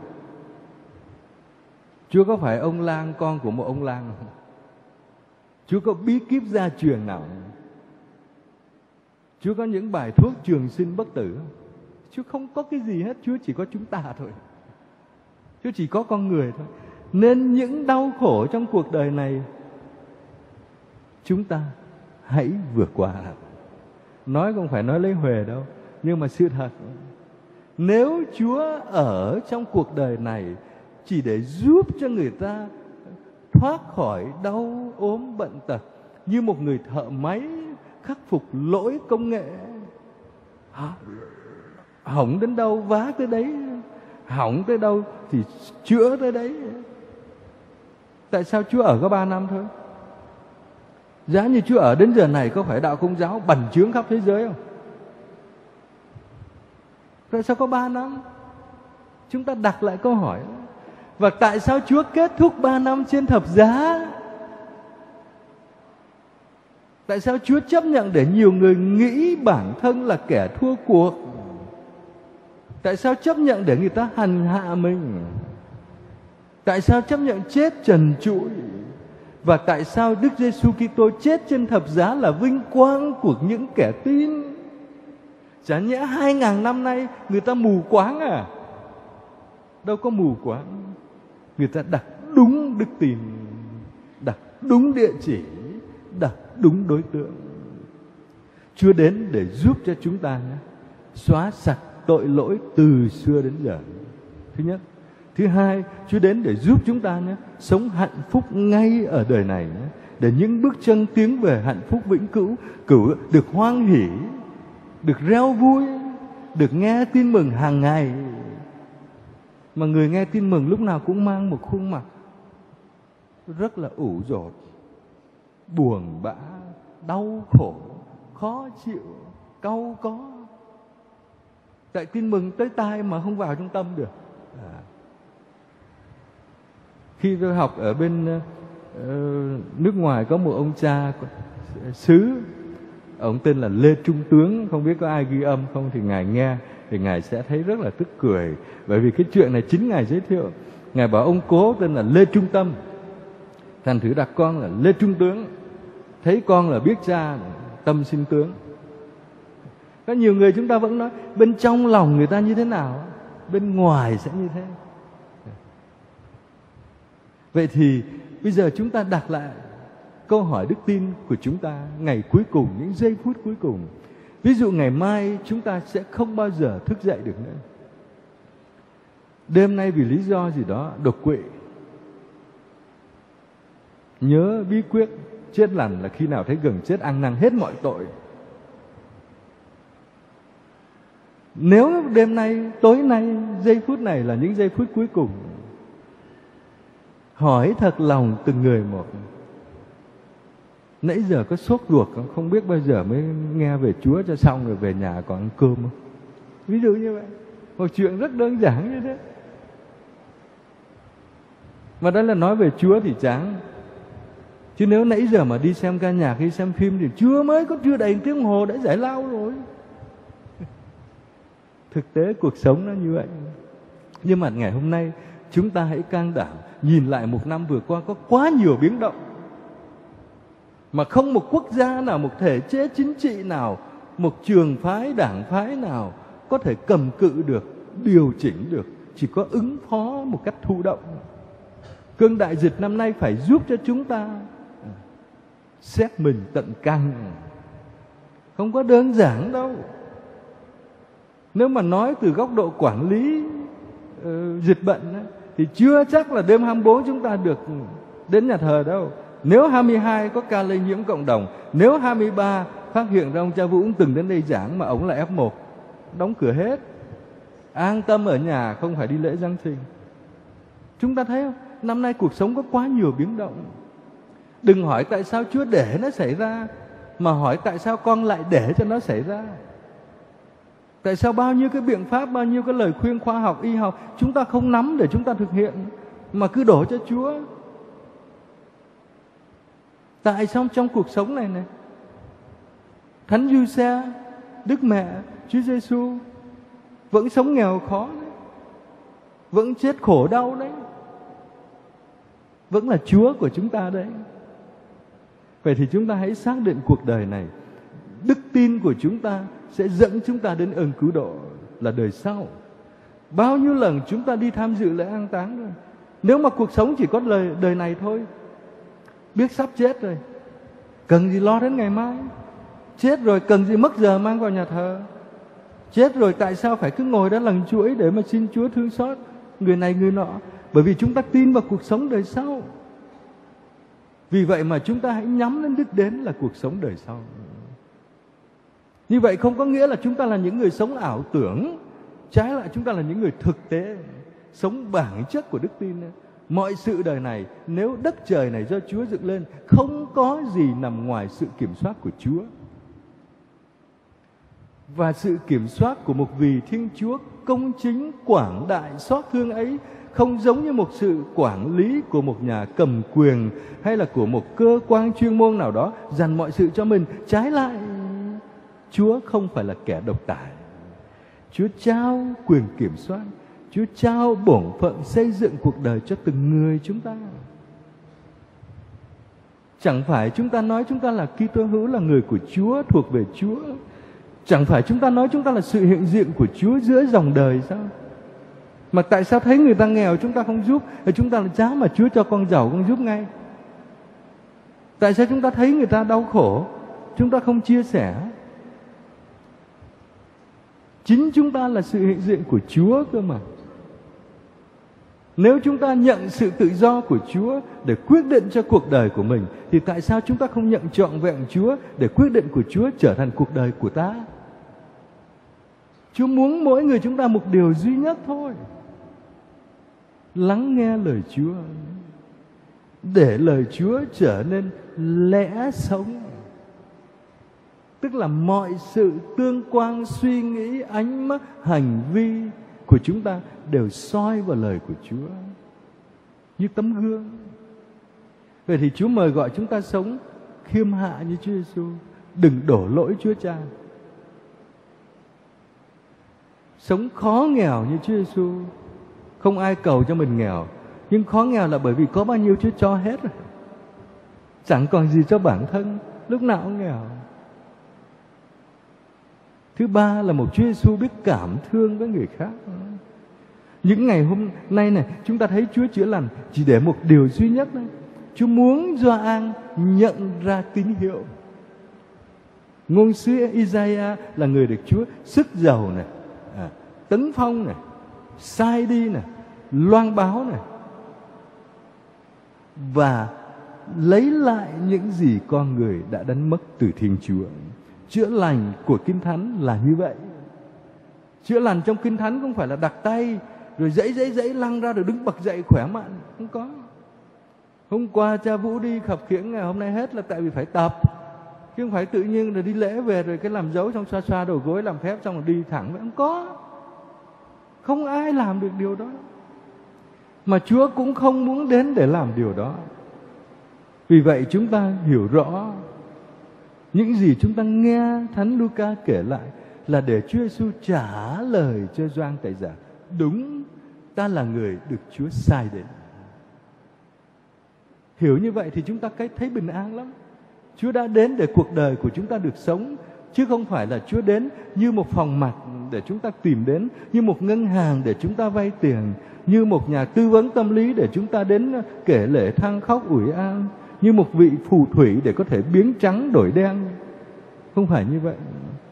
Chúa có phải ông lang, con của một ông lang không? Chúa có bí kíp gia truyền nào không? Chúa có những bài thuốc trường sinh bất tử không? Chúa không có cái gì hết. Chúa chỉ có chúng ta thôi. Chúa chỉ có con người thôi. Nên những đau khổ trong cuộc đời này chúng ta hãy vượt qua. Nói không phải nói lấy huề đâu, nhưng mà sự thật, nếu Chúa ở trong cuộc đời này chỉ để giúp cho người ta thoát khỏi đau ốm bệnh tật, như một người thợ máy khắc phục lỗi công nghệ, hỏng đến đâu vá tới đấy, hỏng tới đâu thì chữa tới đấy. Tại sao Chúa ở có ba năm thôi? Giá như Chúa ở đến giờ này, có phải đạo Công giáo bành trướng khắp thế giới không? Tại sao có ba năm? Chúng ta đặt lại câu hỏi. Và tại sao Chúa kết thúc ba năm trên thập giá? Tại sao Chúa chấp nhận để nhiều người nghĩ bản thân là kẻ thua cuộc? Tại sao chấp nhận để người ta hành hạ mình? Tại sao chấp nhận chết trần trụi? Và tại sao Đức Giêsu Kitô chết trên thập giá là vinh quang của những kẻ tin? Chả nhẽ hai ngàn năm nay người ta mù quáng à? Đâu có mù quáng. Người ta đặt đúng đức tin, đặt đúng địa chỉ, đặt đúng đối tượng. Chúa đến để giúp cho chúng ta nhé, xóa sạch tội lỗi từ xưa đến giờ. Thứ nhất. Thứ hai, Chúa đến để giúp chúng ta nhé, sống hạnh phúc ngay ở đời này nhé, để những bước chân tiến về hạnh phúc vĩnh cửu, cửu được hoan hỷ, được reo vui, được nghe tin mừng hàng ngày. Mà người nghe tin mừng lúc nào cũng mang một khuôn mặt rất là ủ dột, buồn bã, đau khổ, khó chịu, cau có. Tại tin mừng tới tai mà không vào trong tâm được. À. Khi tôi học ở bên uh, nước ngoài, có một ông cha xứ, ông tên là Lê Trung Tướng, không biết có ai ghi âm không thì ngài nghe thì ngài sẽ thấy rất là tức cười, bởi vì cái chuyện này chính ngài giới thiệu. Ngài bảo ông cố tên là Lê Trung Tâm, thành thử đặt con là Lê Trung Tướng, thấy con là biết cha, tâm sinh tướng. Có nhiều người chúng ta vẫn nói bên trong lòng người ta như thế nào, bên ngoài sẽ như thế. Vậy thì bây giờ chúng ta đặt lại câu hỏi đức tin của chúng ta ngày cuối cùng, những giây phút cuối cùng. Ví dụ ngày mai chúng ta sẽ không bao giờ thức dậy được nữa. Đêm nay vì lý do gì đó đột quỵ. Nhớ bí quyết chết lành là khi nào thấy gần chết ăn năn hết mọi tội. Nếu đêm nay, tối nay, giây phút này là những giây phút cuối cùng, hỏi thật lòng từng người một. Nãy giờ có sốt ruột không? Không biết bao giờ mới nghe về Chúa cho xong rồi về nhà còn ăn cơm không? Ví dụ như vậy. Một chuyện rất đơn giản như thế. Mà đó là nói về Chúa thì chán. Chứ nếu nãy giờ mà đi xem ca nhạc hay xem phim thì chưa mới có chưa đầy tiếng hồ đã giải lao rồi. Thực tế cuộc sống nó như vậy. Nhưng mà ngày hôm nay chúng ta hãy can đảm nhìn lại một năm vừa qua, có quá nhiều biến động mà không một quốc gia nào, một thể chế chính trị nào, một trường phái, đảng phái nào có thể cầm cự được, điều chỉnh được. Chỉ có ứng phó một cách thụ động. Cơn đại dịch năm nay phải giúp cho chúng ta xét mình tận căn. Không có đơn giản đâu. Nếu mà nói từ góc độ quản lý uh, dịch bệnh ấy, thì chưa chắc là đêm hai mươi bốn chúng ta được đến nhà thờ đâu. Nếu hai mươi hai có ca lây nhiễm cộng đồng, nếu hai mươi ba phát hiện ra ông cha Vũ cũng từng đến đây giảng mà ông là ép một, đóng cửa hết, an tâm ở nhà, không phải đi lễ Giáng sinh. Chúng ta thấy không? Năm nay cuộc sống có quá nhiều biến động. Đừng hỏi tại sao Chúa để nó xảy ra, mà hỏi tại sao con lại để cho nó xảy ra. Tại sao bao nhiêu cái biện pháp, bao nhiêu cái lời khuyên khoa học, y học chúng ta không nắm để chúng ta thực hiện, mà cứ đổ cho Chúa. Tại sao trong cuộc sống này này, Thánh Giuse, Đức Mẹ, Chúa Giêsu vẫn sống nghèo khó đấy, vẫn chết khổ đau đấy, vẫn là Chúa của chúng ta đấy. Vậy thì chúng ta hãy xác định cuộc đời này, đức tin của chúng ta sẽ dẫn chúng ta đến ơn cứu độ là đời sau. Bao nhiêu lần chúng ta đi tham dự lễ an táng rồi. Nếu mà cuộc sống chỉ có đời, đời này thôi, biết sắp chết rồi, cần gì lo đến ngày mai. Chết rồi cần gì mất giờ mang vào nhà thờ. Chết rồi tại sao phải cứ ngồi đó lần chuỗi để mà xin Chúa thương xót người này người nọ? Bởi vì chúng ta tin vào cuộc sống đời sau. Vì vậy mà chúng ta hãy nhắm đến đích đến là cuộc sống đời sau. Như vậy không có nghĩa là chúng ta là những người sống ảo tưởng, Trái lại chúng ta là những người thực tế, sống bản chất của đức tin. Mọi sự đời này, nếu đất trời này do Chúa dựng lên, không có gì nằm ngoài sự kiểm soát của Chúa. Và sự kiểm soát của một vị Thiên Chúa công chính, quảng đại, xót thương ấy không giống như một sự quản lý của một nhà cầm quyền hay là của một cơ quan chuyên môn nào đó dành mọi sự cho mình. Trái lại, Chúa không phải là kẻ độc tài. Chúa trao quyền kiểm soát, Chúa trao bổn phận xây dựng cuộc đời cho từng người chúng ta. Chẳng phải chúng ta nói chúng ta là Kitô hữu, là người của Chúa, thuộc về Chúa. Chẳng phải chúng ta nói chúng ta là sự hiện diện của Chúa giữa dòng đời sao? Mà tại sao thấy người ta nghèo chúng ta không giúp? Thì chúng ta là giá mà Chúa cho con giàu con giúp ngay. Tại sao chúng ta thấy người ta đau khổ chúng ta không chia sẻ? Chính chúng ta là sự hiện diện của Chúa cơ mà. Nếu chúng ta nhận sự tự do của Chúa để quyết định cho cuộc đời của mình, thì tại sao chúng ta không nhận trọn vẹn Chúa để quyết định của Chúa trở thành cuộc đời của ta? Chúa muốn mỗi người chúng ta một điều duy nhất thôi: lắng nghe lời Chúa, để lời Chúa trở nên lẽ sống. Tức là mọi sự tương quan, suy nghĩ, ánh mắt, hành vi của chúng ta đều soi vào lời của Chúa như tấm gương. Vậy thì Chúa mời gọi chúng ta sống khiêm hạ như Chúa Giêsu, đừng đổ lỗi Chúa Cha. Sống khó nghèo như Chúa Giêsu. Không ai cầu cho mình nghèo, nhưng khó nghèo là bởi vì có bao nhiêu Chúa cho hết rồi. Chẳng còn gì cho bản thân, lúc nào cũng nghèo. Thứ ba là một Chúa Giêsu biết cảm thương với người khác. Những ngày hôm nay này, chúng ta thấy Chúa chữa lành chỉ để một điều duy nhất này: Chúa muốn Gioan nhận ra tín hiệu. Ngôn sứ Isaiah là người được Chúa sức dầu này, à, tấn phong này, sai đi này, loan báo này, và lấy lại những gì con người đã đánh mất từ Thiên Chúa. Chữa lành của Kinh Thánh là như vậy. Chữa lành trong Kinh Thánh không phải là đặt tay rồi dãy dãy dãy lăn ra rồi đứng bật dậy khỏe mạnh. Không có. Hôm qua cha Vũ đi khập khiễng, ngày hôm nay hết là tại vì phải tập, chứ không phải tự nhiên rồi đi lễ về rồi cái làm dấu xong xoa xoa đầu gối làm phép xong rồi đi thẳng. Không có. Không ai làm được điều đó. Mà Chúa cũng không muốn đến để làm điều đó. Vì vậy chúng ta hiểu rõ những gì chúng ta nghe Thánh Luca kể lại là để Chúa Giêsu trả lời cho Gioan Tẩy Giả: đúng, ta là người được Chúa sai đến. Hiểu như vậy thì chúng ta thấy bình an lắm. Chúa đã đến để cuộc đời của chúng ta được sống, chứ không phải là Chúa đến như một phòng mạch để chúng ta tìm đến, như một ngân hàng để chúng ta vay tiền, như một nhà tư vấn tâm lý để chúng ta đến kể lể than khóc ủi an, như một vị phù thủy để có thể biến trắng đổi đen. Không phải như vậy.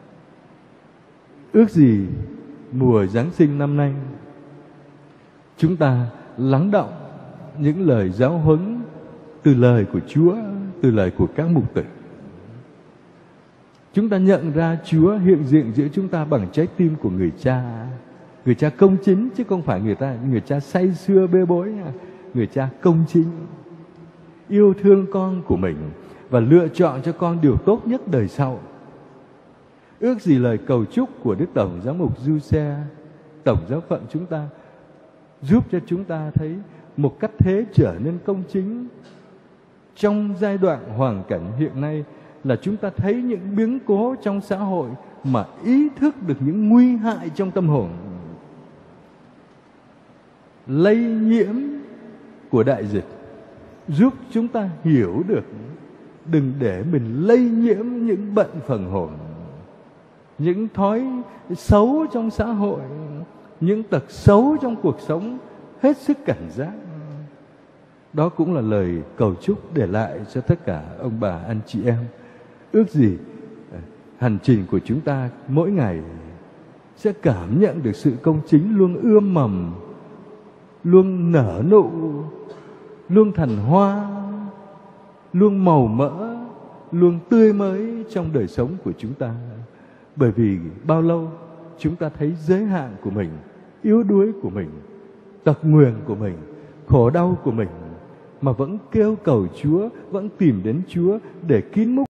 Ước gì mùa Giáng sinh năm nay chúng ta lắng đọng những lời giáo huấn từ lời của Chúa, từ lời của các mục tử. Chúng ta nhận ra Chúa hiện diện giữa chúng ta bằng trái tim của người cha. Người cha công chính, chứ không phải người ta người cha say sưa bê bối. Người cha công chính, yêu thương con của mình và lựa chọn cho con điều tốt nhất đời sau. Ước gì lời cầu chúc của Đức Tổng Giám mục Giuse, Tổng giáo phận chúng ta, giúp cho chúng ta thấy một cách thế trở nên công chính. Trong giai đoạn hoàn cảnh hiện nay là chúng ta thấy những biến cố trong xã hội mà ý thức được những nguy hại trong tâm hồn. Lây nhiễm của đại dịch giúp chúng ta hiểu được đừng để mình lây nhiễm những bệnh phần hồn, những thói xấu trong xã hội, những tật xấu trong cuộc sống. Hết sức cảnh giác. Đó cũng là lời cầu chúc để lại cho tất cả ông bà anh chị em. Ước gì hành trình của chúng ta mỗi ngày sẽ cảm nhận được sự công chính luôn ươm mầm, luôn nở nụ, luôn thành hoa, luôn màu mỡ, luôn tươi mới trong đời sống của chúng ta. Bởi vì bao lâu chúng ta thấy giới hạn của mình, yếu đuối của mình, tật nguyền của mình, khổ đau của mình, mà vẫn kêu cầu Chúa, vẫn tìm đến Chúa để kín múc